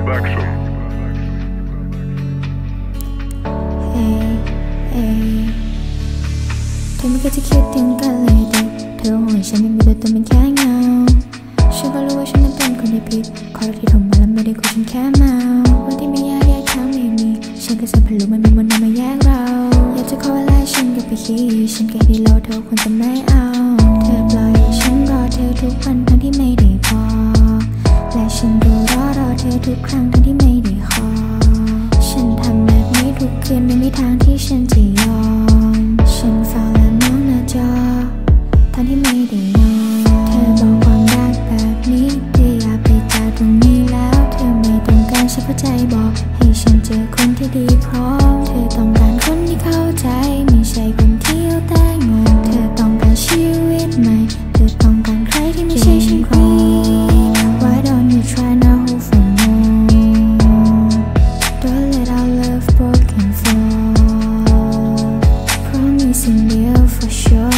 เธอไม่เคยจะคิดถึงกันเลยแต่เธอห่วงฉันไม่มีแต่ตัวเป็นแค่เงาฉันก็รู้ว่าฉันนั้นเป็นคนที่ผิดขอโทษที่โทรมาแล้วไม่ได้คุยฉันแค่เมาวันที่ไม่อยากแยกทางไม่มีฉันก็สัมผัสรู้มันมีมนต์มาแยกเราอยากจะขอเวลาฉันก็ไปคิดฉันแค่ที่เราเธอควรจะไม่เอาเธอปล่อยฉันรอเธอทุกวันทั้งที่ไม่ได้พอและฉันก็รอเธอทุกครั้งทั้งที่ไม่ได้ขอฉันทำแบบนี้ทุกคืนไม่มีทางที่ฉันจะยอมฉันฟังและมองหน้าจอตอนที่ไม่ได้นอนเธอบอกความรักแบบนี้เธออยากไปจากตรงนี้แล้วเธอไม่ต้องการฉันเข้าใจบอกให้ฉันเจอคนที่ดีพร้อมเธอต้องการคนที่เข้าใจไม่ใช่คนที่เอาแต่งงเธอต้องการชีวิตใหม่เธอต้องการใครที่ไม่ใช่ฉันคน Why don't you try now hold for more Don't let our love broken fall Promising you for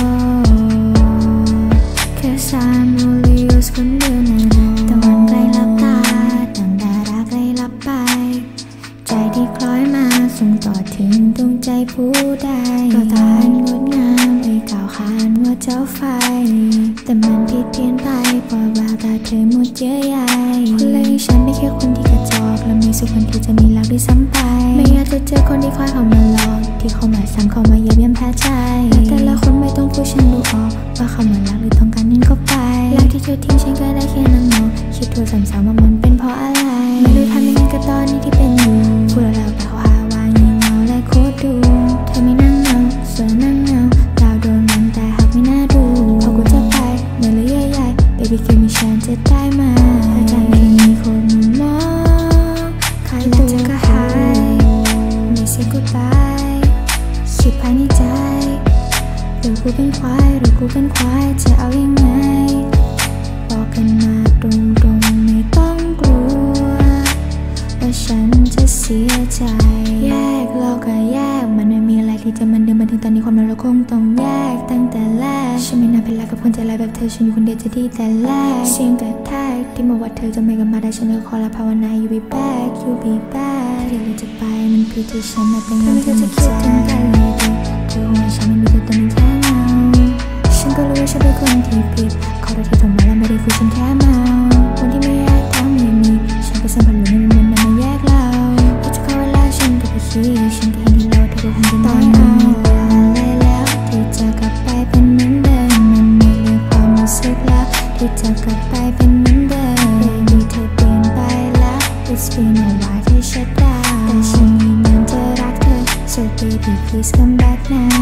sure Cause I'm only yours คนเดียวแน่นอนตะวันใกล้ลับตาดังดาราใกล้ลับไปใจที่คล้อยมาส่งต่อถึงดวงใจผู้ใดก็ตานงดงามไปก้าวขานว่าเจ้าไฟแต่มันผิดเพี้ยนไปเพราะว่าตาเธอหมดเยื่อใยคนเลยฉันไม่แค่คนที่กระจอกและไม่สุขคนที่จะมีรักด้วยซ้ำไปไม่อยากจะเจอคนที่คอยเข้ามาหลอกที่เข้ามาซ้ำเข้ามาเยียบย่ำแพ้ใจแต่ละคนไม่ต้องพูดฉันดูออกว่าเขามารักหรือต้องการนั่นก็ไปรักที่เธอทิ้งฉันก็ได้แค่นั่งมองคิดทั่วซ้ำๆว่ามันเป็นเพราะอะไรไม่รู้ทำยังไงกับตอนนี้ที่เป็นอยู่พูดแล้วแต่เขาหาว่างี่เง่าและโคตรดูเธอไม่นั่งเงาส่วนนั่งเงาดาวดวงนั้นแต่หากไม่น่าดูพอกูจะไปเมื่อเหลือใหญ่ๆ baby คือมีฉันจะได้ไหมอาจารย์แค่มีคนมองใครแล้วเธอก็หายไม่เสีย goodbye คิดภายในใจหรือกูเป็นควายหรือกูเป็นควายจะเอายังไงบอกกันมาตรงๆไม่ต้องกลัวว่าฉันจะเสียใจแยกเราก็แยกมันไม่มีอะไรที่จะมันเดิมมาถึงตอนนี้ความรักเราคงต้องแยกตั้งแต่แรกฉันไม่น่าเป็นรักกับคนใจร้ายแบบเธอฉันอยู่คนเดียวจะดีแต่แรกเสียงกระแทกที่มาว่าเธอจะไม่กลับมาได้ฉันก็ขอละภาวนา you be back you be back ที่เราจะไปมันคือที่ฉันมาเป็นเงินที่จะคิดถึงกันเลยเธอห่วงฉันไม่มีแต่ตัวเป็นแค่เงาฉันก็รู้ว่าฉันเป็นคนที่ผิดขอโทษที่โทรมาแล้วไม่ได้คุยฉันแค่เมาวันที่ไม่แยกทางไม่มีฉันก็สัมผัสรู้ไม่มีมันมาแยกเราอยากจะขอเวลาฉันก็ไปคิดฉันก็เห็นที่เราเธอก็คงจะไม่เอาอะไรแล้วที่จะกลับไปเป็นเหมือนเดิมมันไม่เหลือความรู้สึกแล้วที่จะกลับไปเป็นเหมือนเดิม Baby เธอเปลี่ยนไปแล้ว It's been a while ที่ชัดดาวแต่ฉันยังจะรักเธอ So baby please come back now